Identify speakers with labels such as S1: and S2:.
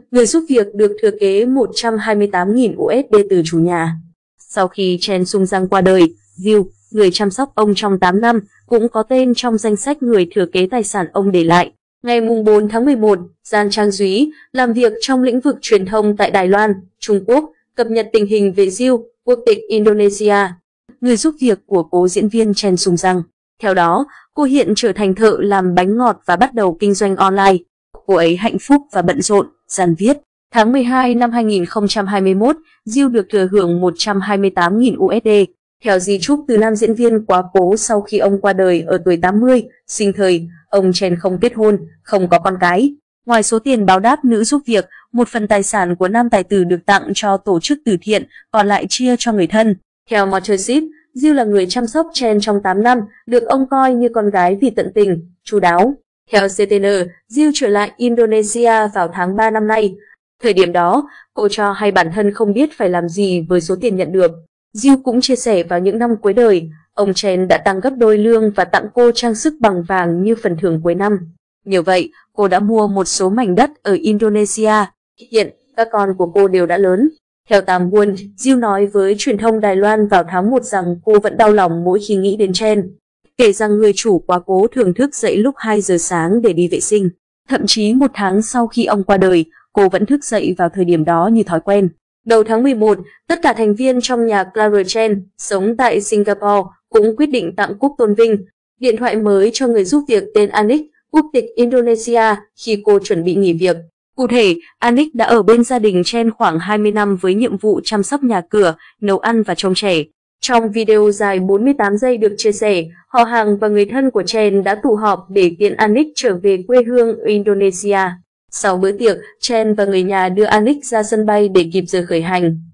S1: người giúp việc được thừa kế 128.000 USD từ chủ nhà. Sau khi Chen Sung-giang qua đời, Jill, người chăm sóc ông trong 8 năm, cũng có tên trong danh sách người thừa kế tài sản ông để lại. Ngày 4 tháng 11, Giang Trang Duy, làm việc trong lĩnh vực truyền thông tại Đài Loan, Trung Quốc, cập nhật tình hình về Jill, quốc tịch Indonesia, người giúp việc của cố diễn viên Chen Sung-giang. Theo đó, cô hiện trở thành thợ làm bánh ngọt và bắt đầu kinh doanh online. Cô ấy hạnh phúc và bận rộn, Giang viết. Tháng 12 năm 2021, Jill được thừa hưởng 128.000 USD. Theo di chúc từ nam diễn viên quá cố sau khi ông qua đời ở tuổi 80, sinh thời, ông Chen không kết hôn, không có con cái. Ngoài số tiền báo đáp nữ giúp việc, một phần tài sản của nam tài tử được tặng cho tổ chức từ thiện, còn lại chia cho người thân. Theo Motorship, Jill là người chăm sóc Chen trong 8 năm, được ông coi như con gái vì tận tình, chu đáo. Theo CTN, Jill trở lại Indonesia vào tháng 3 năm nay. Thời điểm đó, cô cho hay bản thân không biết phải làm gì với số tiền nhận được. Jill cũng chia sẻ vào những năm cuối đời, ông Chen đã tăng gấp đôi lương và tặng cô trang sức bằng vàng như phần thưởng cuối năm. Nhờ vậy, cô đã mua một số mảnh đất ở Indonesia. Hiện, các con của cô đều đã lớn. Theo Tam Won, Jill nói với truyền thông Đài Loan vào tháng 1 rằng cô vẫn đau lòng mỗi khi nghĩ đến Chen. Kể rằng người chủ quá cố thường thức dậy lúc 2 giờ sáng để đi vệ sinh. Thậm chí một tháng sau khi ông qua đời, cô vẫn thức dậy vào thời điểm đó như thói quen. Đầu tháng 11, tất cả thành viên trong nhà Clara Chen, sống tại Singapore, cũng quyết định tặng cúp tôn vinh, điện thoại mới cho người giúp việc tên Anik, quốc tịch Indonesia, khi cô chuẩn bị nghỉ việc. Cụ thể, Anik đã ở bên gia đình Chen khoảng 20 năm với nhiệm vụ chăm sóc nhà cửa, nấu ăn và trông trẻ. Trong video dài 48 giây được chia sẻ, họ hàng và người thân của Chen đã tụ họp để tiễn Anik trở về quê hương Indonesia. Sau bữa tiệc, Chen và người nhà đưa Anik ra sân bay để kịp giờ khởi hành.